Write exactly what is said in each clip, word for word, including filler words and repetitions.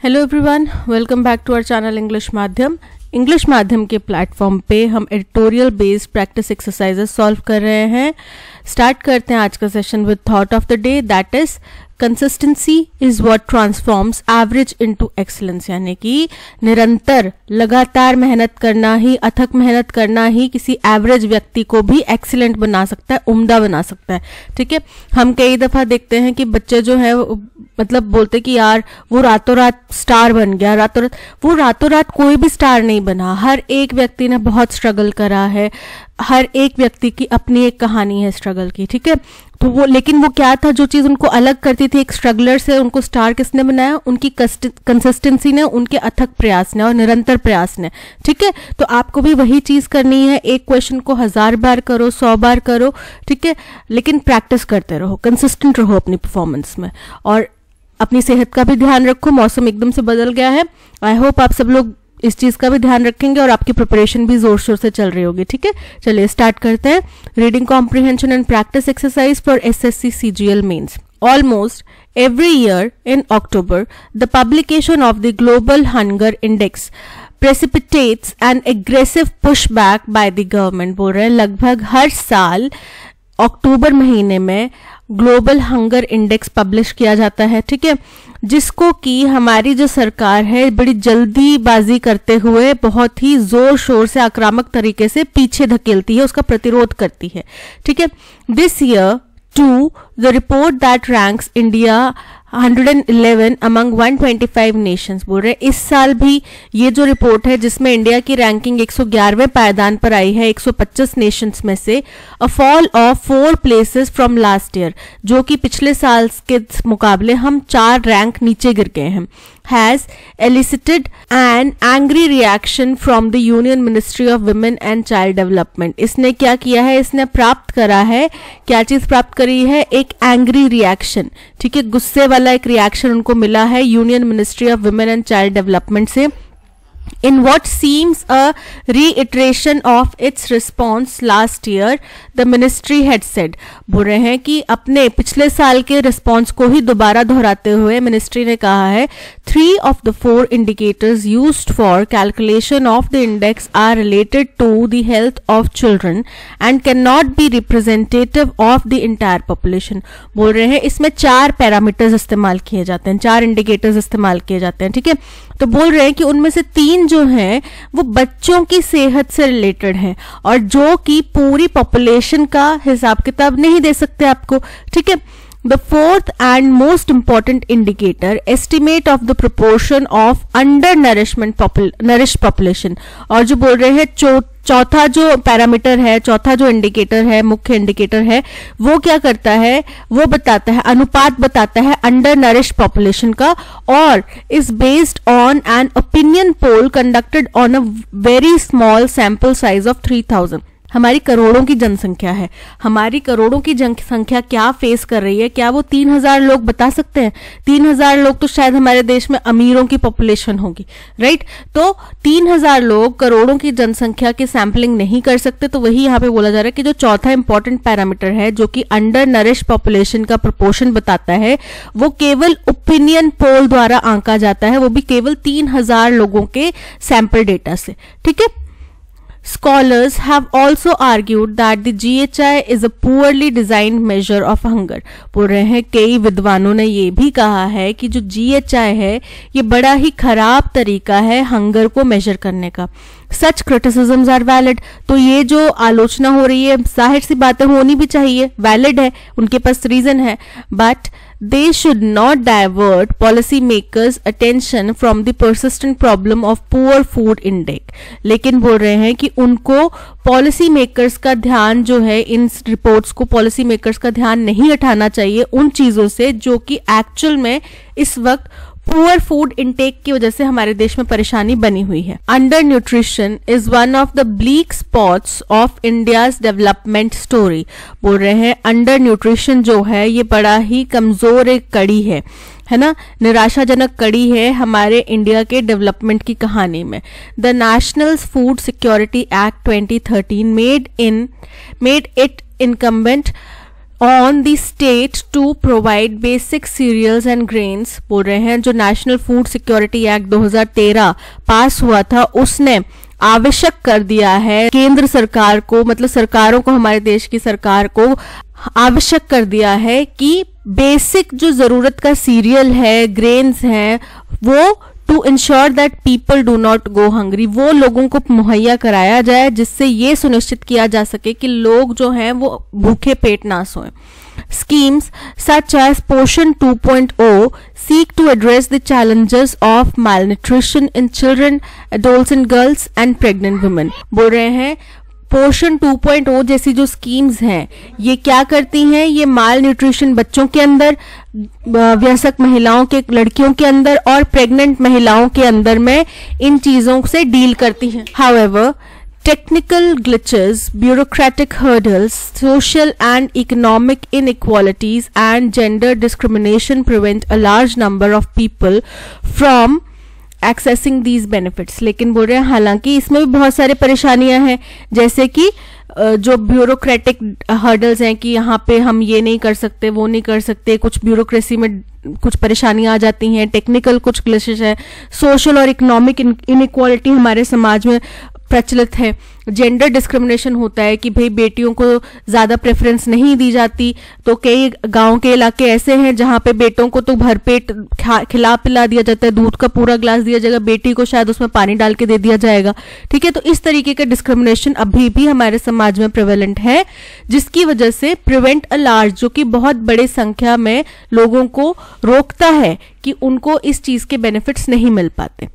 Hello everyone, welcome back to our channel English Madhyam. English Madhyam के platform पे हम editorial based practice exercises solve कर रहे हैं। स्टार्ट करते हैं आज का session with thought of the day, that is consistency is what transforms average into excellence. यानी कि निरंतर लगातार मेहनत करना ही, अथक मेहनत करना ही किसी एवरेज व्यक्ति को भी एक्सीलेंट बना सकता है, उम्दा बना सकता है। ठीक है, हम कई दफा देखते हैं कि बच्चे जो है मतलब बोलते कि यार वो रातों रात स्टार बन गया, रातों रात वो रातों रात कोई भी स्टार नहीं बना। हर एक व्यक्ति ने बहुत स्ट्रगल करा है, हर एक व्यक्ति की अपनी एक कहानी है स्ट्रगल की। ठीक है, तो वो लेकिन वो क्या था जो चीज उनको अलग करती थी एक स्ट्रगलर से, उनको स्टार किसने बनाया? उनकी कंसिस्टेंसी ने, उनके अथक प्रयास ने और निरंतर प्रयास ने। ठीक है, तो आपको भी वही चीज करनी है। एक क्वेश्चन को हजार बार करो, सौ बार करो, ठीक है, लेकिन प्रैक्टिस करते रहो, कंसिस्टेंट रहो अपनी परफॉर्मेंस में और अपनी सेहत का भी ध्यान रखो। मौसम एकदम से बदल गया है। आई होप आप सब लोग इस चीज का भी ध्यान रखेंगे और आपकी प्रिपरेशन भी जोर शोर से चल रही होगी। ठीक है, चलिए स्टार्ट करते हैं। Reading comprehension and practice exercise for SSC CGL mains. Almost every year in October, the publication of the Global Hunger Index precipitates an aggressive pushback by the government। बोल रहे हैं लगभग हर साल अक्टूबर महीने में ग्लोबल हंगर इंडेक्स पब्लिश किया जाता है। ठीक है, जिसको कि हमारी जो सरकार है बड़ी जल्दीबाजी करते हुए बहुत ही जोर शोर से आक्रामक तरीके से पीछे धकेलती है, उसका प्रतिरोध करती है। ठीक है, this year to the report that ranks India one hundred eleven among one hundred twenty-five nations। बोल रहे इस साल भी ये जो रिपोर्ट है जिसमें इंडिया की रैंकिंग एक सौ ग्यारहवें पायदान पर आई है एक सौ पच्चीस नेशंस में से, a fall of four places from last year, जो कि पिछले साल के मुकाबले हम चार रैंक नीचे गिर गए हैं, has elicited an angry reaction from the Union Ministry of Women and Child Development। इसने क्या किया है? इसने प्राप्त करा है, क्या चीज प्राप्त करी है? एक एंग्री रिएक्शन। ठीक है, गुस्से वाला एक रिएक्शन उनको मिला है union ministry of women and child development से। In what seems a reiteration of its response last year, the ministry had said। बोल रहे हैं कि अपने पिछले साल के रिस्पॉन्स को ही दोबारा दोहराते हुए मिनिस्ट्री ने कहा है, three of the four indicators used for calculation of the index are related to the health of children and cannot be representative of the entire population। बोल रहे हैं इसमें चार पैरामीटर्स इस्तेमाल किए जाते हैं, चार इंडिकेटर्स इस्तेमाल किए जाते हैं। ठीक है, तो बोल रहे हैं कि उनमें से तीन जो हैं वो बच्चों की सेहत से रिलेटेड हैं और जो कि पूरी पॉपुलेशन का हिसाब किताब नहीं दे सकते आपको। ठीक है, The fourth and most important indicator, estimate of the proportion of undernourishment popul nourished population। और जो बोल रहे हैं चौ चौथा जो पैरामीटर है, चौथा जो इंडिकेटर है, मुख्य इंडिकेटर है, वो क्या करता है? वो बताता है, अनुपात बताता है अंडर नरिश्ड पॉपुलेशन का और is based on an opinion poll conducted on a very small sample size of three thousand. हमारी करोड़ों की जनसंख्या है, हमारी करोड़ों की जनसंख्या क्या फेस कर रही है? क्या वो तीन हजार लोग बता सकते हैं? तीन हजार लोग तो शायद हमारे देश में अमीरों की पॉपुलेशन होगी, राइट? तो तीन हजार लोग करोड़ों की जनसंख्या की सैंपलिंग नहीं कर सकते। तो वही यहाँ पे बोला जा रहा है कि जो चौथा इंपॉर्टेंट पैरामीटर है जो कि अंडर नरिश पॉपुलेशन का प्रोपोर्शन बताता है, वो केवल ओपिनियन पोल द्वारा आंका जाता है, वो भी केवल तीन हजार लोगों के सैंपल डेटा से। ठीक है, Scholars have also argued that the G H I is a poorly designed measure of hunger। बोल रहे हैं कई विद्वानों ने ये भी कहा है कि जो G H I है ये बड़ा ही खराब तरीका है हंगर को मेजर करने का। Such criticisms are valid। तो ये जो आलोचना हो रही है जाहिर सी बातें होनी भी चाहिए, वैलिड है, उनके पास रीजन है, but they should not divert policy makers attention from the persistent problem of poor food intake। लेकिन बोल रहे हैं कि उनको पॉलिसी मेकर्स का ध्यान जो है, इन रिपोर्ट्स को पॉलिसी मेकर्स का ध्यान नहीं हटाना चाहिए उन चीजों से जो कि एक्चुअल में इस वक्त पुअर फूड इंटेक की वजह से हमारे देश में परेशानी बनी हुई है। Under nutrition is one of the bleak spots of India's development story. बोल रहे हैं अंडर न्यूट्रिशन जो है ये बड़ा ही कमजोर एक कड़ी है, है ना, निराशाजनक कड़ी है हमारे इंडिया के डेवलपमेंट की कहानी में। The national food security act twenty thirteen made in made it incumbent on the state to provide basic cereals and grains, बोल रहे हैं जो नेशनल फूड सिक्योरिटी एक्ट दो हज़ार तेरह पास हुआ था उसने आवश्यक कर दिया है केंद्र सरकार को, मतलब सरकारों को, हमारे देश की सरकार को आवश्यक कर दिया है कि बेसिक जो जरूरत का सीरियल है, ग्रेन्स हैं, वो to ensure that people do not go hungry, वो लोगों को मुहैया कराया जाए जिससे ये सुनिश्चित किया जा सके कि लोग जो हैं वो भूखे पेट ना सोएं. Schemes such as Poshan two point O seek to address the challenges of malnutrition in children, adults and girls and pregnant women. बोल रहे हैं पोषण टू पॉइंट ओ जैसी जो स्कीम्स हैं ये क्या करती हैं, ये माल न्यूट्रिशन बच्चों के अंदर, वयस्क महिलाओं के, लड़कियों के अंदर और प्रेग्नेंट महिलाओं के अंदर में इन चीजों से डील करती हैं. However, technical glitches, bureaucratic hurdles, social and economic inequalities and gender discrimination prevent a large number of people from accessing these benefits. लेकिन बोल रहे हैं हालांकि इसमें भी बहुत सारे परेशानियां हैं, जैसे कि जो ब्यूरोक्रेटिक हर्डल्स हैं कि यहाँ पे हम ये नहीं कर सकते, वो नहीं कर सकते, कुछ ब्यूरोक्रेसी में कुछ परेशानियां आ जाती हैं, टेक्निकल कुछ ग्लिचेस है, सोशल और इकोनॉमिक इनइक्वालिटी हमारे समाज में प्रचलित है, जेंडर डिस्क्रिमिनेशन होता है कि भाई बेटियों को ज्यादा प्रेफरेंस नहीं दी जाती. तो कई गांव के इलाके ऐसे हैं जहां पे बेटों को तो भरपेट खिला पिला दिया जाता है, दूध का पूरा ग्लास दिया जाएगा, बेटी को शायद उसमें पानी डाल के दे दिया जाएगा. ठीक है, तो इस तरीके का डिस्क्रिमिनेशन अभी भी हमारे समाज में प्रिवेलेंट है, जिसकी वजह से प्रिवेंट अ लार्ज, जो कि बहुत बड़ी संख्या में लोगों को रोकता है कि उनको इस चीज के बेनिफिट्स नहीं मिल पाते.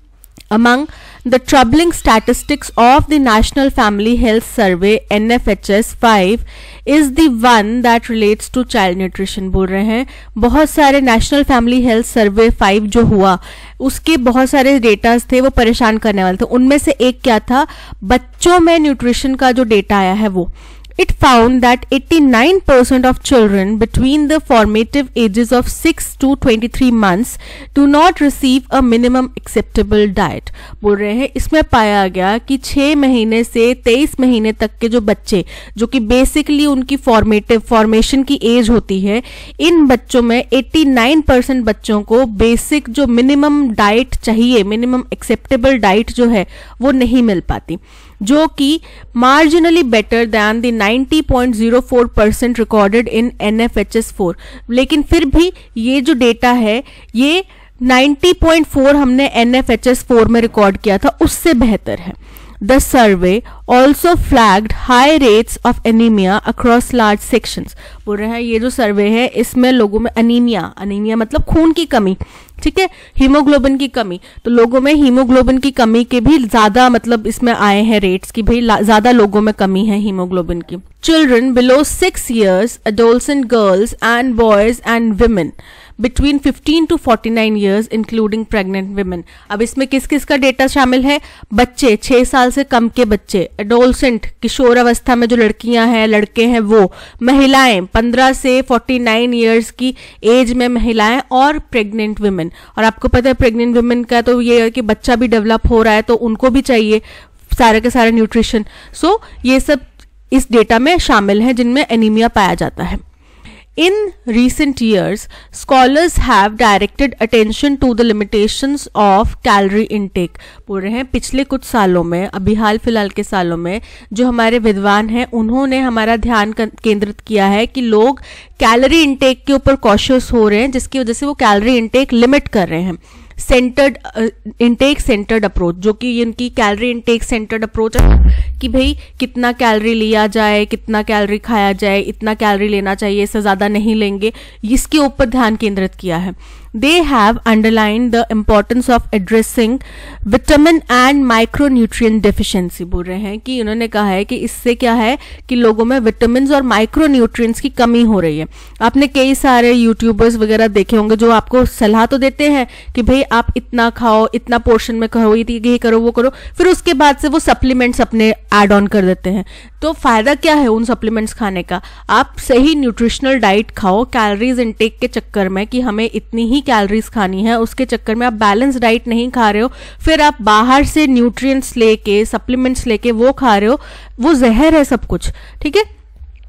Among the troubling statistics of the National Family Health Survey N F H S five is the one that relates to child nutrition. बोल रहे हैं बहुत सारे National Family Health Survey five जो हुआ उसके बहुत सारे डेटास थे वो परेशान करने वाले थे. उनमें से एक क्या था, बच्चों में न्यूट्रिशन का जो डेटा आया है वो It found that eighty-nine percent of children between the formative ages of six to twenty-three months do not receive a minimum acceptable diet. बोल रहे हैं इसमें पाया गया कि छह महीने से तेईस महीने तक के जो बच्चे, जो कि बेसिकली उनकी फॉर्मेटिव फॉर्मेशन की एज होती है, इन बच्चों में नवासी परसेंट बच्चों को बेसिक जो मिनिमम डाइट चाहिए, मिनिमम एक्सेप्टेबल डाइट जो है वो नहीं मिल पाती, जो कि marginally better than the ninety point zero four percent recorded in N F H S four. लेकिन फिर भी ये जो डेटा है ये नाइंटी पॉइंट फोर हमने N F H S four में रिकॉर्ड किया था, उससे बेहतर है. The survey also flagged high rates of anemia across large sections. बोल रहे हैं ये जो सर्वे है इसमें लोगों में अनीमिया, अनीमिया मतलब खून की कमी, ठीक है, हीमोग्लोबिन की कमी, तो लोगों में हीमोग्लोबिन की कमी के भी ज्यादा मतलब इसमें आए हैं रेट्स की भाई ज्यादा लोगों में कमी है हीमोग्लोबिन की. Children below six years, adolescent girls and boys and women between fifteen to forty-nine years including pregnant women. अब इसमें किस किस का डेटा शामिल है, बच्चे छह साल से कम के बच्चे, एडोलसेंट किशोर अवस्था में जो लड़कियां हैं लड़के हैं वो, महिलाएं पंद्रह से उनचास इयर्स की एज में महिलाएं और प्रेग्नेंट वुमेन. और आपको पता है प्रेग्नेंट वुमेन का तो ये है कि बच्चा भी डेवलप हो रहा है तो उनको भी चाहिए सारे के सारे न्यूट्रिशन. सो so, ये सब इस डेटा में शामिल है जिनमें एनीमिया पाया जाता है. In recent years, scholars have directed attention to the limitations of calorie intake. बोल रहे हैं पिछले कुछ सालों में, अभी हाल फिलहाल के सालों में जो हमारे विद्वान हैं उन्होंने हमारा ध्यान केंद्रित किया है कि लोग कैलोरी इंटेक के ऊपर कॉशियस हो रहे हैं, जिसकी वजह से वो कैलोरी इंटेक लिमिट कर रहे हैं. सेंटर्ड इंटेक सेंटर्ड अप्रोच, जो कि इनकी कैलोरी इंटेक सेंटर्ड अप्रोच है कि भाई कितना कैलोरी लिया जाए, कितना कैलोरी खाया जाए, इतना कैलोरी लेना चाहिए, इससे ज़्यादा नहीं लेंगे, इसके ऊपर ध्यान केंद्रित किया है. They have underlined the importance of addressing vitamin and micronutrient deficiency. बोल रहे हैं कि उन्होंने कहा है कि इससे क्या है कि लोगों में विटामिन और माइक्रोन्यूट्रिएंट्स की कमी हो रही है. आपने कई सारे यूट्यूबर्स वगैरह देखे होंगे जो आपको सलाह तो देते हैं कि भाई आप इतना खाओ, इतना पोर्शन में करो, ये करो, वो करो, फिर उसके बाद से वो सप्लीमेंट्स अपने एड ऑन कर देते हैं. तो फायदा क्या है उन सप्लीमेंट्स खाने का, आप सही न्यूट्रिशनल डाइट खाओ. कैलोरीज इनटेक के चक्कर में कि हमें इतनी ही कैलोरीज खानी है, उसके चक्कर में आप बैलेंस डाइट नहीं खा रहे हो, फिर आप बाहर से न्यूट्रिएंट्स लेके, सप्लीमेंट्स लेके वो खा रहे हो, वो जहर है सब कुछ. ठीक है,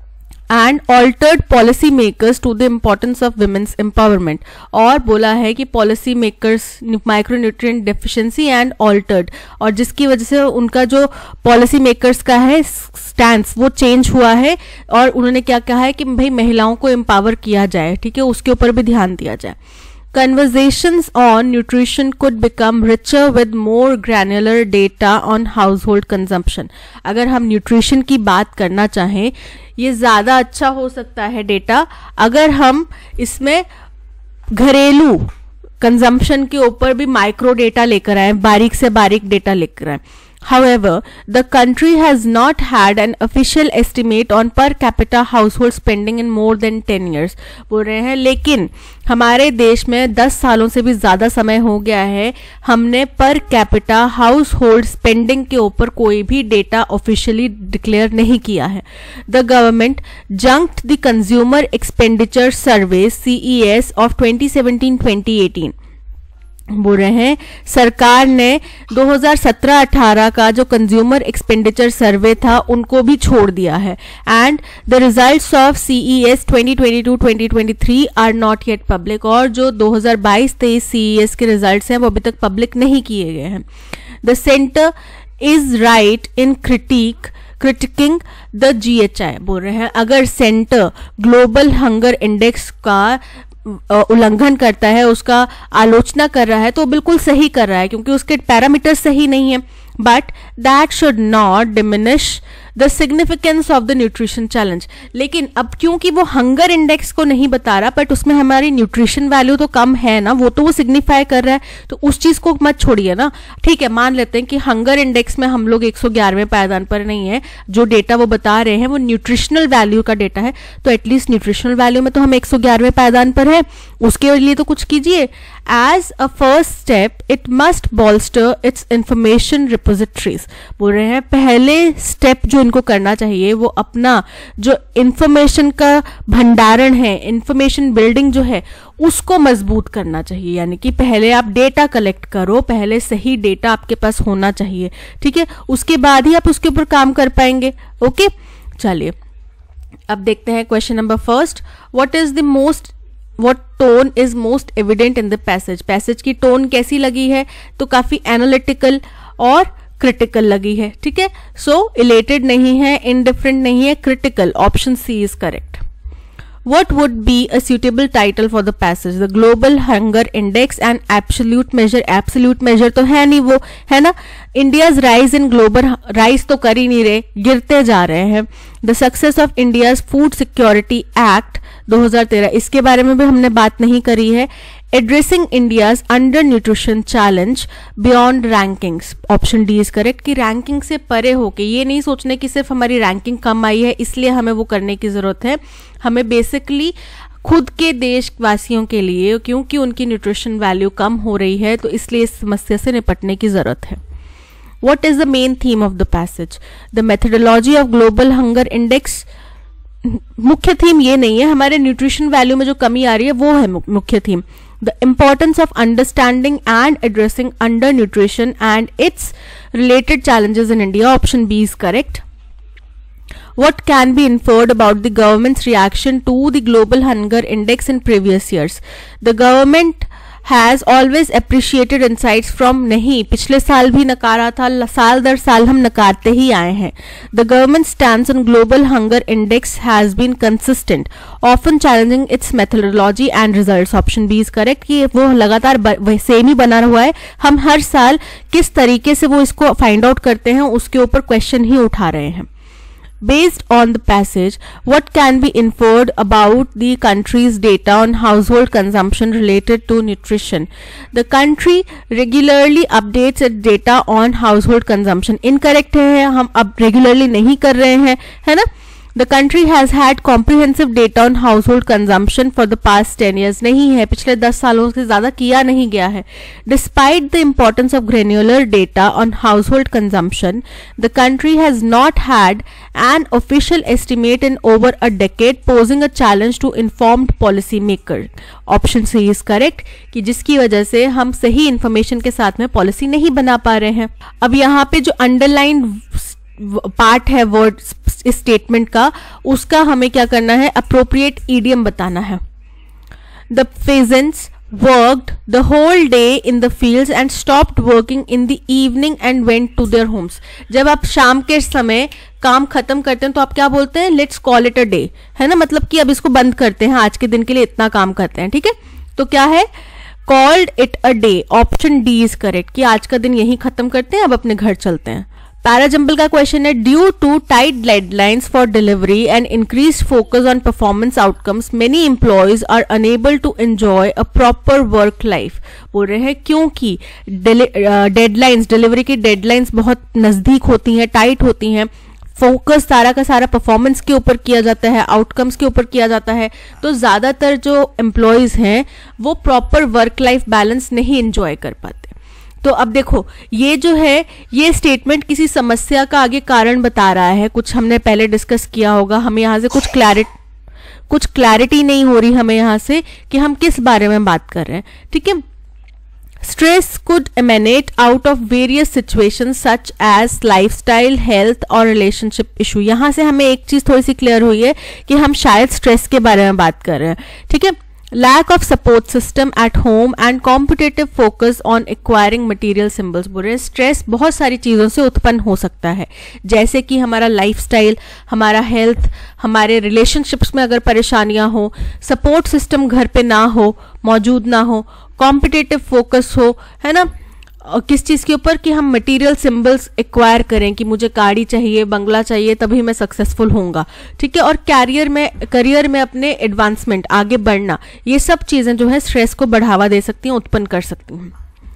and altered policy makers to the importance of women's empowerment. और बोला है कि policy makers micronutrient deficiency and altered, और जिसकी वजह से उनका जो policy makers का है stance वो change हुआ है, और उन्होंने क्या कहा है कि भाई महिलाओं को empower किया जाए, ठीक है, उसके ऊपर भी ध्यान दिया जाए. Conversations on nutrition could become richer with more granular data on household consumption. अगर हम न्यूट्रिशन की बात करना चाहें, ये ज़्यादा अच्छा हो सकता है डेटा अगर हम इसमें घरेलू कंजम्पशन के ऊपर भी माइक्रो डेटा लेकर आए, बारीक से बारीक डेटा लेकर आए. However, the country has not had an official estimate on per capita household spending in more than ten years. बोल रहे हैं लेकिन हमारे देश में दस सालों से भी ज़्यादा समय हो गया है, हमने per capita house hold spending के ऊपर कोई भी डेटा ऑफिशियली डिक्लेयर नहीं किया है. The government junked the consumer expenditure survey C E S of twenty seventeen twenty eighteen. बोल रहे हैं सरकार ने दो हज़ार सत्रह अठारह का जो कंज्यूमर एक्सपेंडिचर सर्वे था उनको भी छोड़ दिया है. And the results of CES twenty twenty two twenty twenty three are not yet public. और जो दो हज़ार बाईस तेईस सीईएस के रिजल्ट्स हैं वो अभी तक पब्लिक नहीं किए गए हैं. The centre is right in critic critiquing the G H I. बोल रहे हैं अगर सेंटर ग्लोबल हंगर इंडेक्स का उल्लंघन करता है, उसका आलोचना कर रहा है, तो बिल्कुल सही कर रहा है क्योंकि उसके पैरामीटर सही नहीं है. But that should not diminish the significance of the nutrition challenge. लेकिन अब क्योंकि वो हंगर इंडेक्स को नहीं बता रहा, बट उसमें हमारी न्यूट्रिशन वैल्यू तो कम है ना, वो तो वो सिग्निफाई कर रहा है, तो उस चीज को मत छोड़िए ना. ठीक है, मान लेते हैं कि हंगर इंडेक्स में हम लोग एक सौ ग्यारहवें पायदान पर नहीं है, जो डेटा वो बता रहे हैं वो न्यूट्रिशनल वैल्यू का डेटा है, तो एटलीस्ट न्यूट्रिशनल वैल्यू में तो हम एक सौ ग्यारहवें पायदान पर है, उसके लिए तो कुछ कीजिए. As a first step it must bolster its information repositories. बोल रहे हैं पहले स्टेप जो इनको करना चाहिए वो अपना जो इंफॉर्मेशन का भंडारण है, इंफॉर्मेशन बिल्डिंग जो है उसको मजबूत करना चाहिए. यानी कि पहले आप डेटा कलेक्ट करो, पहले सही डेटा आपके पास होना चाहिए, ठीक है, उसके बाद ही आप उसके ऊपर काम कर पाएंगे. ओके, चलिए अब देखते हैं question number first. What is the most What tone is most evident in the passage? Passage की टोन कैसी लगी है? तो काफी एनालिटिकल और क्रिटिकल लगी है. ठीक है, सो इलेटेड नहीं है, इनडिफरेंट नहीं है, critical. Option C is correct. What would be a suitable title for the passage? The Global Hunger Index and Absolute Measure. Absolute measure तो है नहीं, वो है ना. India's rise in global rise तो कर ही नहीं रहे, गिरते जा रहे हैं. The success of India's Food Security Act दो हज़ार तेरह, इसके बारे में भी हमने बात नहीं करी है. Addressing India's under nutrition challenge beyond rankings. Option D is correct कि रैंकिंग से परे होके, ये नहीं सोचने कि सिर्फ हमारी रैंकिंग कम आई है इसलिए हमें वो करने की जरूरत है. हमें बेसिकली खुद के देशवासियों के लिए, क्योंकि उनकी न्यूट्रिशन वैल्यू कम हो रही है, तो इसलिए इस समस्या से निपटने की जरूरत है. What is the main theme of the passage? The methodology of global hunger index. मुख्य थीम ये नहीं है, हमारे न्यूट्रिशन वैल्यू में जो कमी आ रही है वो है मुख्य theme. The importance of understanding and addressing undernutrition and its related challenges in India. Option B is correct. What can be inferred about the government's reaction to the global hunger index in previous years? The government has always appreciated insights from. नहीं, पिछले साल भी नकारा था, साल दर साल हम नकारते ही आए हैं. The government's stance on global hunger index has been consistent, often challenging its methodology and results. Option B is correct कि वो लगातार सेम ही बना हुआ है, हम हर साल किस तरीके से वो इसको फाइंड आउट करते हैं उसके ऊपर क्वेश्चन ही उठा रहे हैं. Based on the passage, what can be inferred about the country's data on household consumption related to nutrition? The country regularly updates its data on household consumption. Incorrect है, हम अब regularly नहीं कर रहे हैं, है ना. The country has had comprehensive data on household consumption for the past ten years. नहीं है, पिछले दस सालों से ज्यादा किया नहीं गया है. Despite the importance of granular data on household consumption, the country has not had an official estimate in over a decade, posing a challenge to informed policy maker. Option C is correct कि जिसकी वजह से हम सही information के साथ में policy नहीं बना पा रहे हैं. अब यहाँ पे जो अंडरलाइन पार्ट है वर्ड इस स्टेटमेंट का, उसका हमें क्या करना है, अप्रोप्रिएट ईडियम बताना है। The peasants worked the whole day in the fields and stopped working in the evening and went to their homes। जब आप शाम के समय काम खत्म करते हैं तो आप क्या बोलते हैं, let's call it a day, है ना, मतलब कि अब इसको बंद करते हैं, आज के दिन के लिए इतना काम करते हैं, ठीक है। तो क्या है, called it a day, option D is correct, कि आज का दिन यही खत्म करते हैं, अब अपने घर चलते हैं। पैराजंबल का क्वेश्चन है, due to tight deadlines for delivery and increase focus on performance outcomes many employees are unable to enjoy a proper work life. बोल रहे हैं क्योंकि डेडलाइंस, डिलीवरी की डेडलाइंस बहुत नजदीक होती हैं, टाइट होती हैं, फोकस सारा का सारा परफॉर्मेंस के ऊपर किया जाता है, आउटकम्स के ऊपर किया जाता है, तो ज्यादातर जो एम्प्लॉयज हैं वो प्रॉपर वर्क लाइफ बैलेंस नहीं एंजॉय कर पाते। तो अब देखो, ये जो है ये स्टेटमेंट किसी समस्या का आगे कारण बता रहा है, कुछ हमने पहले डिस्कस किया होगा, हमें यहाँ से कुछ क्लैरिटी कुछ क्लैरिटी नहीं हो रही हमें यहाँ से कि हम किस बारे में बात कर रहे हैं, ठीक है। Stress could emanate out of various situations such as lifestyle, health और रिलेशनशिप इशू। यहाँ से हमें एक चीज थोड़ी सी क्लियर हुई है कि हम शायद स्ट्रेस के बारे में बात कर रहे हैं, ठीक है। Lack of support system at home and competitive focus on acquiring material symbols. बोल रहे हैं स्ट्रेस बहुत सारी चीज़ों से उत्पन्न हो सकता है, जैसे कि हमारा लाइफस्टाइल, हमारा हेल्थ, हमारे रिलेशनशिप्स में अगर परेशानियां हो, सपोर्ट सिस्टम घर पे ना हो, मौजूद ना हो, कॉम्पिटिटिव फोकस हो, है ना, किस चीज के ऊपर कि हम मटेरियल सिंबल्स एक्वायर करें कि मुझे गाड़ी चाहिए, बंगला चाहिए, तभी मैं सक्सेसफुल होऊंगा, ठीक है। और कैरियर में करियर में अपने एडवांसमेंट, आगे बढ़ना, ये सब चीजें जो है स्ट्रेस को बढ़ावा दे सकती हैं, उत्पन्न कर सकती हैं।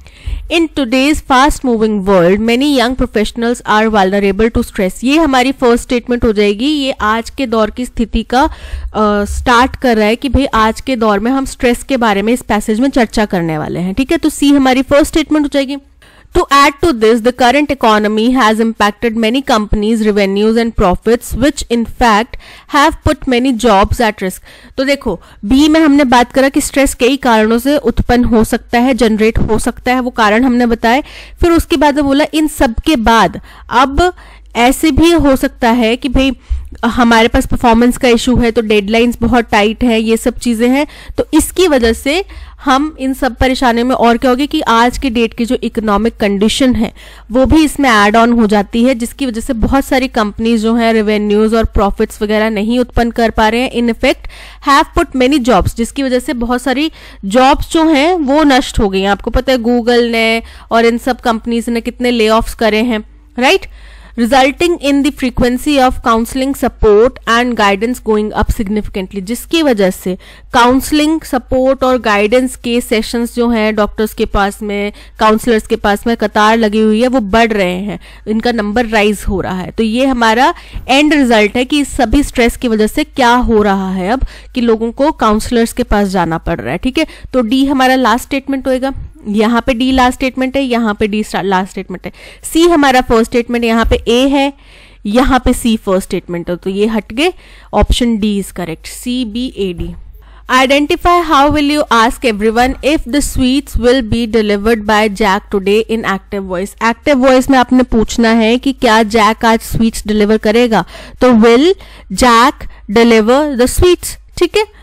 In today's fast moving world many young professionals are vulnerable to stress. ये हमारी फर्स्ट स्टेटमेंट हो जाएगी, ये आज के दौर की स्थिति का स्टार्ट कर रहा है कि भाई आज के दौर में हम स्ट्रेस के बारे में इस पैसेज में चर्चा करने वाले हैं, ठीक है। तो सी हमारी फर्स्ट स्टेटमेंट हो जाएगी। To add to this, the current economy has impacted many companies' revenues and profits, which in fact have put many jobs at risk. तो देखो, बी में हमने बात करा कि स्ट्रेस कई कारणों से उत्पन्न हो सकता है, जनरेट हो सकता है, वो कारण हमने बताए। फिर उसके बाद बोला इन सब के बाद अब ऐसे भी हो सकता है कि भाई हमारे पास परफॉर्मेंस का इशू है, तो डेडलाइंस बहुत टाइट है, ये सब चीजें हैं, तो इसकी वजह से हम इन सब परेशानियों में, और क्या होगी कि आज के डेट की जो इकोनॉमिक कंडीशन है वो भी इसमें ऐड ऑन हो जाती है, जिसकी वजह से बहुत सारी कंपनीज जो है रेवेन्यूज और प्रॉफिट्स वगैरह नहीं उत्पन्न कर पा रहे हैं। In effect have put many jobs, जिसकी वजह से बहुत सारी जॉब्स जो हैं वो नष्ट हो गई हैं। आपको पता है गूगल ने और इन सब कंपनीज ने कितने ले ऑफ्स करे हैं, right. Resulting in the frequency of counselling support and guidance going up significantly, जिसकी वजह से काउंसलिंग सपोर्ट और गाइडेंस के सेशंस जो हैं डॉक्टर्स के पास में, काउंसलर्स के पास में कतार लगी हुई है, वो बढ़ रहे हैं, इनका नंबर राइज हो रहा है। तो ये हमारा एंड रिजल्ट है कि इस सभी स्ट्रेस की वजह से क्या हो रहा है अब कि लोगों को काउंसलर्स के पास जाना पड़ रहा है, ठीक है। तो डी हमारा लास्ट स्टेटमेंट होएगा, यहाँ पे डी लास्ट स्टेटमेंट है, यहाँ पे डी लास्ट स्टेटमेंट है। सी हमारा फर्स्ट स्टेटमेंट, यहाँ पे ए है, यहाँ पे सी फर्स्ट स्टेटमेंट है, तो ये हट गए, option D is correct, C B A D. Identify how will you ask everyone if the sweets will be delivered by Jack today in active voice. Active voice में आपने पूछना है कि क्या जैक आज स्वीट्स डिलीवर करेगा, तो will Jack deliver the sweets, ठीक है।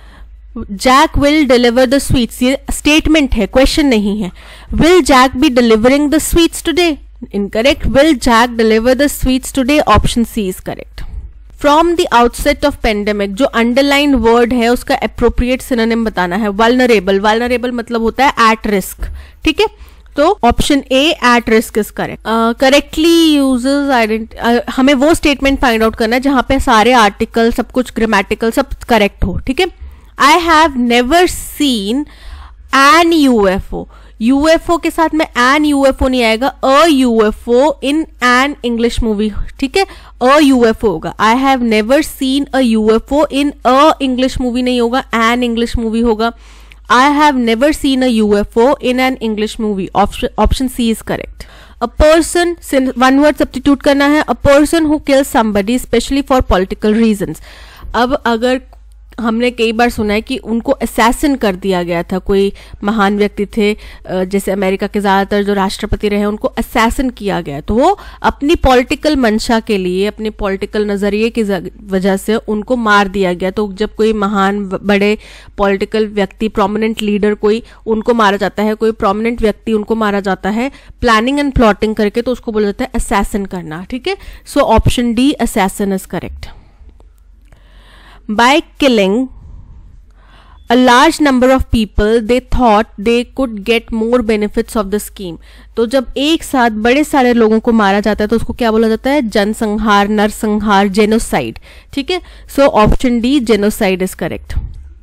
Jack will deliver the sweets, ये स्टेटमेंट है, क्वेश्चन नहीं है। Will Jack be delivering the sweets today, incorrect. Will Jack deliver the sweets today, option C is correct. From the outset of pandemic, जो underline word है उसका appropriate synonym बताना है। Vulnerable, vulnerable मतलब होता है एट रिस्क, ठीक है। तो option A at risk is correct. Correctly uses आइडेंट, हमें वो स्टेटमेंट फाइंड आउट करना है जहां पे सारे आर्टिकल, सब कुछ ग्रामेटिकल सब करेक्ट हो, ठीक है। I have never seen an U F O. U F O के साथ में an U F O नहीं आएगा, a U F O in an English movie, ठीक है, a U F O होगा। I have never seen a U F O in a English movie नहीं होगा, an English movie होगा। I have never seen a U F O in an English movie, option C is correct। A person, one word substitute करना है, a person who kills somebody especially for political reasons। अब अगर हमने कई बार सुना है कि उनको असैसिन कर दिया गया था, कोई महान व्यक्ति थे, जैसे अमेरिका के ज़्यादातर जो राष्ट्रपति रहे उनको असैसिन किया गया, तो वो अपनी पॉलिटिकल मंशा के लिए, अपने पॉलिटिकल नज़रिए की वजह से उनको मार दिया गया। तो जब कोई महान बड़े पॉलिटिकल व्यक्ति, प्रोमिनेंट लीडर कोई उनको मारा जाता है, कोई प्रोमिनेंट व्यक्ति उनको मारा जाता है प्लानिंग एंड प्लॉटिंग करके, तो उसको बोला जाता है असैसिन करना। ठीक है, so option D assassin is correct. By killing a large number of people, they thought they could get more benefits of the scheme. तो जब एक साथ बड़े सारे लोगों को मारा जाता है तो उसको क्या बोला जाता है? जनसंहार, नरसंहार, जेनोसाइड। ठीक है, so option D genocide is correct.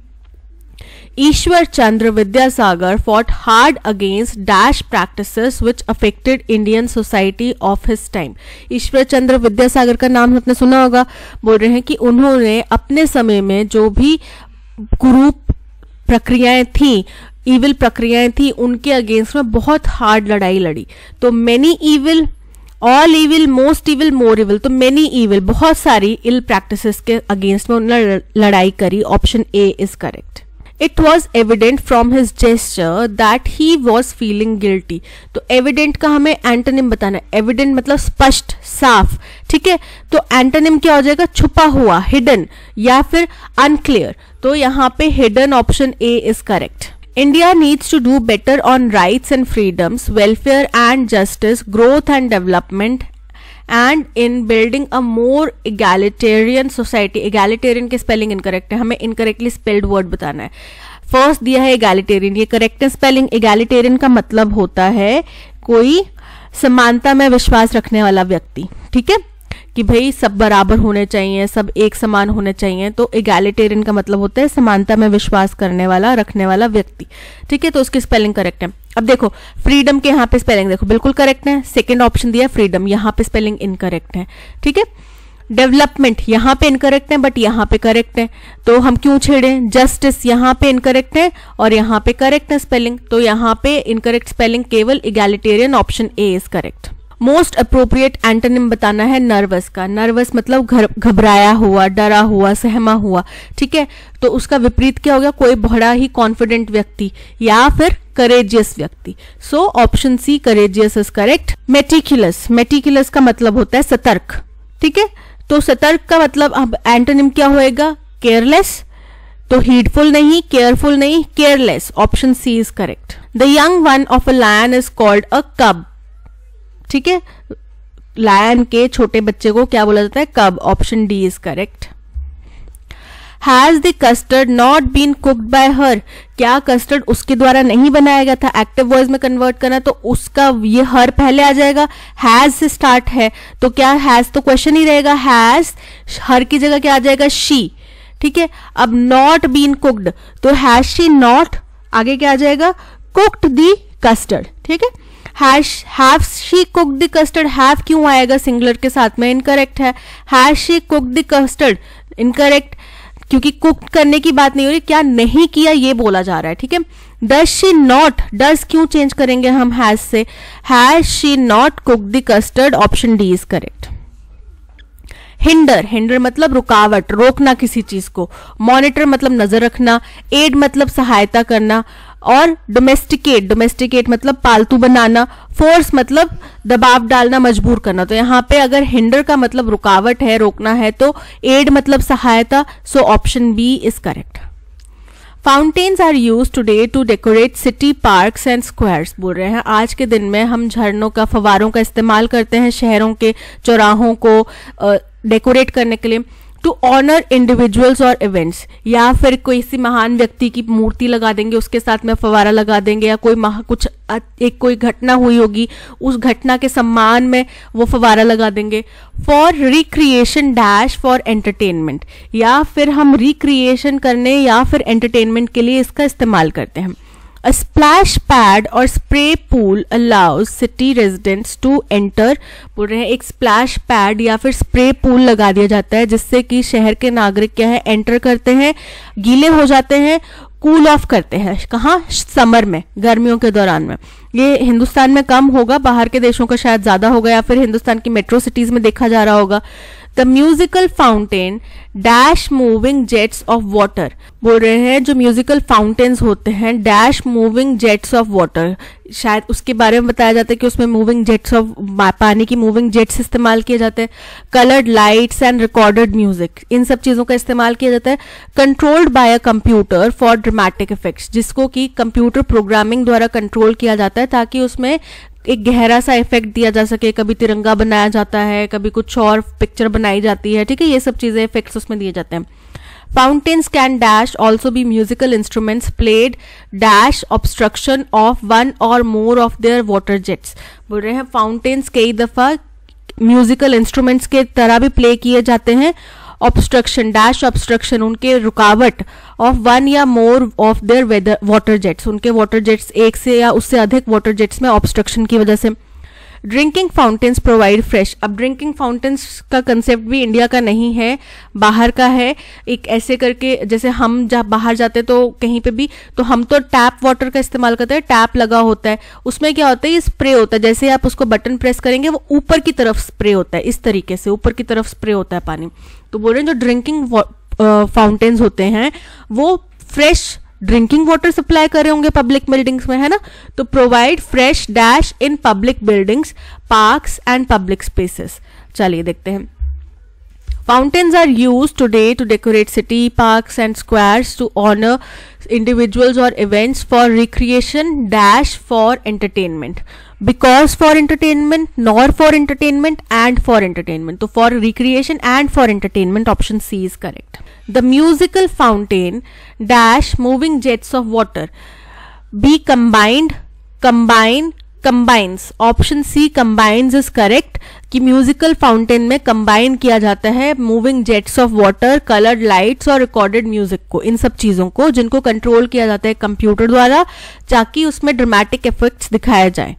Ishwar Chandra Vidyasagar fought hard against dash practices which affected Indian society of his time. Ishwar Chandra Vidyasagar का नाम आपने सुना होगा। बोल रहे हैं कि उन्होंने अपने समय में जो भी कुरूप प्रक्रियाएं थी, इविल प्रक्रियाएं थी, उनके अगेंस्ट में बहुत हार्ड लड़ाई लड़ी। तो many evil, all evil, most evil, more evil, तो मेनी इविल, बहुत सारी इल प्रैक्टिसेस के अगेंस्ट में उन्होंने लड़ाई करी। Option A is correct. It was evident from his gesture that he was feeling guilty. तो evident का हमें एंटोनिम बताना है। evident मतलब स्पष्ट, साफ। ठीक है, तो एंटोनिम क्या हो जाएगा? छुपा हुआ, hidden, या फिर unclear। तो यहाँ पे hidden option A is correct. India needs to do better on rights and freedoms, welfare and justice, growth and development, and in building a more egalitarian society. egalitarian के स्पेलिंग इनकरेक्ट है, हमें incorrectly spelled word बताना है। First दिया है egalitarian, ये correct है spelling. egalitarian का मतलब होता है कोई समानता में विश्वास रखने वाला व्यक्ति। ठीक है, कि भाई सब बराबर होने चाहिए, सब एक समान होने चाहिए। तो egalitarian का मतलब होता है समानता में विश्वास करने वाला, रखने वाला व्यक्ति। ठीक है, तो उसकी स्पेलिंग करेक्ट है। अब देखो फ्रीडम के यहाँ पे स्पेलिंग देखो बिल्कुल करेक्ट है। सेकंड ऑप्शन दिया फ्रीडम, यहाँ पे स्पेलिंग इनकरेक्ट है। ठीक है, डेवलपमेंट यहाँ पे इनकरेक्ट है बट यहाँ पे करेक्ट है, तो हम क्यों छेड़े? जस्टिस यहाँ पे इनकरेक्ट है और यहाँ पे करेक्ट है स्पेलिंग, तो यहाँ पे इनकरेक्ट स्पेलिंग केवल egalitarian, option A is correct. Most appropriate antonym बताना है नर्वस का। नर्वस मतलब घबराया हुआ, डरा हुआ, सहमा हुआ। ठीक है, तो उसका विपरीत क्या होगा? कोई बड़ा ही कॉन्फिडेंट व्यक्ति या फिर करेजियस व्यक्ति। So option C courageous is correct. Meticulous, meticulous का मतलब होता है सतर्क। ठीक है, तो सतर्क का मतलब अब एंटोनिम क्या होएगा? केयरलेस। तो हीडफुल नहीं, केयरफुल नहीं, careless. Option C is correct. The young one of a lion is called a cub. ठीक है, लायन के छोटे बच्चे को क्या बोला जाता है? Cub. Option D is correct. Has the custard not been cooked by her. क्या कस्टर्ड उसके द्वारा नहीं बनाया गया था? एक्टिव वॉइस में कन्वर्ट करना तो उसका ये हर पहले आ जाएगा। हैज से स्टार्ट है तो क्या हैज तो क्वेश्चन ही रहेगा। हैज हर की जगह क्या आ जाएगा? शी। ठीक है, अब नॉट बीन कुक्ड तो हैज शी नॉट, आगे क्या आ जाएगा? Cooked the custard. ठीक है, have she cooked the custard, have क्यों आएगा सिंगुलर के साथ में? इनकरेक्ट है। Has she cooked the custard, incorrect, क्योंकि कुक करने की बात नहीं हो रही, क्या नहीं किया ये बोला जा रहा है। ठीक है, डज शी नॉट, डज क्यों चेंज करेंगे हम हैज से? Has she not cooked the custard, option D is correct. Hinder, hinder मतलब रुकावट, रोकना किसी चीज को। मॉनिटर मतलब नजर रखना। एड मतलब सहायता करना। और डोमेस्टिकेट, डोमेस्टिकेट मतलब पालतू बनाना। फोर्स मतलब दबाव डालना, मजबूर करना। तो यहाँ पे अगर हिंडर का मतलब रुकावट है, रोकना है, तो एड मतलब सहायता। So option B is correct. Fountains are use today to decorate city parks and squares. बोल रहे हैं आज के दिन में हम झरनों का, फव्वारों का इस्तेमाल करते हैं शहरों के चौराहों को डेकोरेट करने के लिए। टू ऑनर इंडिविजुअल्स और इवेंट्स, या फिर कोई सी महान व्यक्ति की मूर्ति लगा देंगे, उसके साथ में फव्वारा लगा देंगे, या कोई महा कुछ एक कोई घटना हुई होगी, उस घटना के सम्मान में वो फव्वारा लगा देंगे। For recreation dash for entertainment, या फिर हम रिक्रिएशन करने या फिर एंटरटेनमेंट के लिए इसका इस्तेमाल करते हैं। A splash pad or spray pool allows city residents to enter। बोल रहे हैं एक स्प्लैश पैड या फिर स्प्रे पूल लगा दिया जाता है जिससे कि शहर के नागरिक क्या है, एंटर करते हैं, गीले हो जाते हैं, कूल ऑफ करते हैं। कहाँ? समर में, गर्मियों के दौरान में। ये हिंदुस्तान में कम होगा, बाहर के देशों का शायद ज्यादा होगा, या फिर हिंदुस्तान की मेट्रो सिटीज में देखा जा रहा होगा। The musical fountain dash moving jets of water. बोल रहे हैं जो म्यूजिकल फाउंटेन्स होते हैं dash moving jets of water, शायद उसके बारे में बताया जाता है कि उसमें मूविंग जेट्स ऑफ पानी की मूविंग जेट्स इस्तेमाल किए जाते हैं। Coloured lights and recorded music, इन सब चीजों का इस्तेमाल किया जाता है। Controlled by a computer for dramatic effects, जिसको कि कंप्यूटर प्रोग्रामिंग द्वारा कंट्रोल किया जाता है ताकि उसमें एक गहरा सा इफेक्ट दिया जा सके। कभी तिरंगा बनाया जाता है, कभी कुछ और पिक्चर बनाई जाती है, ठीक है, ये सब चीजें इफेक्ट्स उसमें दिए जाते हैं। Fountains can dash also be musical instruments played dash obstruction of one or more of their water jets। बोल रहे हैं फाउंटेन्स कई दफा म्यूजिकल इंस्ट्रूमेंट्स के तरह भी प्ले किए जाते हैं। ऑब्स्ट्रक्शन डैश ऑब्स्ट्रक्शन, उनके रुकावट ऑफ वन या more of their water jets, उनके वाटर जेट्स एक से या उससे अधिक वाटर जेट्स में ऑब्स्ट्रक्शन की वजह से। ड्रिंकिंग फाउंटेन्स प्रोवाइड फ्रेश, अब ड्रिंकिंग फाउंटेन्स का कंसेप्ट भी इंडिया का नहीं है, बाहर का है। एक ऐसे करके जैसे हम जब बाहर जाते तो कहीं पे भी तो हम तो टैप वाटर का इस्तेमाल करते हैं, टैप लगा होता है, उसमें क्या होता है ये स्प्रे होता है, जैसे आप उसको बटन प्रेस करेंगे वो ऊपर की तरफ स्प्रे होता है, इस तरीके से ऊपर की तरफ स्प्रे होता है पानी। तो बोल रहे हैं जो ड्रिंकिंग फाउंटेन्स होते हैं वो फ्रेश ड्रिंकिंग वाटर सप्लाई कर रहे होंगे पब्लिक बिल्डिंग्स में, है ना। तो provide fresh dash in public buildings parks and public spaces. चलिए देखते हैं। Fountains are used today to decorate city parks and squares to honor individuals or events for recreation dash for entertainment, because for entertainment, nor for entertainment and for entertainment, तो for recreation and for entertainment option C is correct। The musical fountain dash moving jets of water be combined combine combines, option C combines is correct कि musical fountain में combine किया जाता है moving jets of water, coloured lights और recorded music को, इन सब चीजों को जिनको कंट्रोल किया जाता है कंप्यूटर द्वारा ताकि उसमें ड्रामेटिक इफेक्ट्स दिखाया जाए।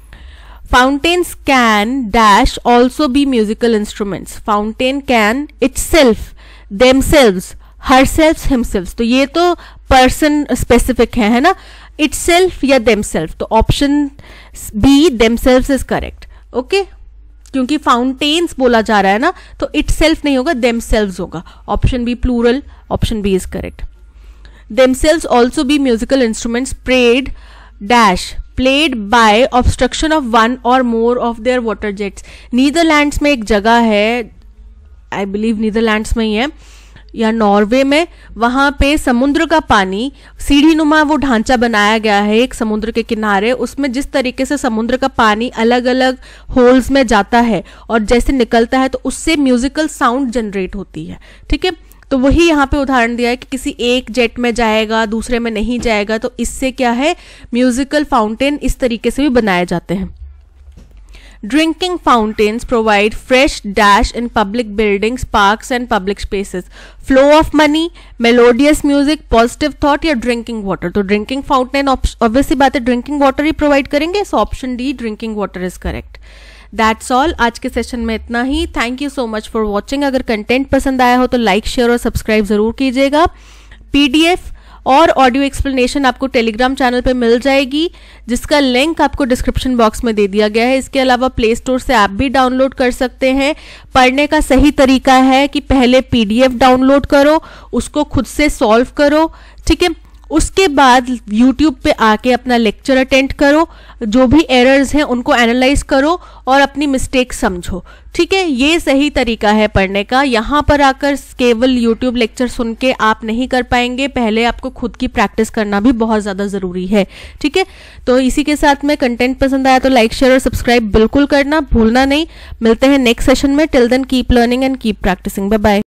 Fountains can dash also be musical instruments, fountain can itself themselves herselves himselves, तो ये तो पर्सन स्पेसिफिक है है ना, इटसेल्फ या देमसेल्फ, तो option B themselves is correct. Okay, क्योंकि फाउंटेन्स बोला जा रहा है ना तो इटसेल्फ नहीं होगा, देमसेल्व्स होगा। Option B plural, option B is correct. Themselves also be musical instruments played dash played by obstruction of one और more of their water jets. Netherlands में एक जगह है, आई बिलीव नीदरलैंड्स में ही है या नॉर्वे में, वहां पे समुद्र का पानी सीढ़ी नुमा वो ढांचा बनाया गया है एक समुद्र के किनारे, उसमें जिस तरीके से समुद्र का पानी अलग अलग होल्स में जाता है और जैसे निकलता है तो उससे म्यूजिकल साउंड जनरेट होती है, ठीक है। तो वही यहाँ पे उदाहरण दिया है कि किसी एक जेट में जाएगा दूसरे में नहीं जाएगा, तो इससे क्या है म्यूजिकल फाउंटेन इस तरीके से भी बनाए जाते हैं। Drinking fountains provide fresh dash in public buildings, parks and public spaces. Flow of money, melodious music, positive thought या drinking water। तो drinking fountain obviously बात है drinking water ही provide करेंगे, so option D drinking water is correct। That's all, आज के session में इतना ही। Thank you so much for watching। अगर कंटेंट पसंद आया हो तो लाइक शेयर और सब्सक्राइब जरूर कीजिएगा। पीडीएफ और ऑडियो एक्सप्लेनेशन आपको टेलीग्राम चैनल पे मिल जाएगी, जिसका लिंक आपको डिस्क्रिप्शन बॉक्स में दे दिया गया है। इसके अलावा प्ले स्टोर से ऐप भी डाउनलोड कर सकते हैं। पढ़ने का सही तरीका है कि पहले पीडीएफ डाउनलोड करो, उसको खुद से सॉल्व करो, ठीक है, उसके बाद यूट्यूब पे आके अपना लेक्चर अटेंड करो, जो भी एरर्स हैं उनको एनालाइज करो और अपनी मिस्टेक समझो, ठीक है। ये सही तरीका है पढ़ने का। यहाँ पर आकर केवल यूट्यूब लेक्चर सुन के आप नहीं कर पाएंगे, पहले आपको खुद की प्रैक्टिस करना भी बहुत ज़्यादा ज़रूरी है, ठीक है। तो इसी के साथ में कंटेंट पसंद आया तो लाइक शेयर और सब्सक्राइब बिल्कुल करना भूलना नहीं। मिलते हैं नेक्स्ट सेशन में। Till then keep learning and keep practising. Bye bye.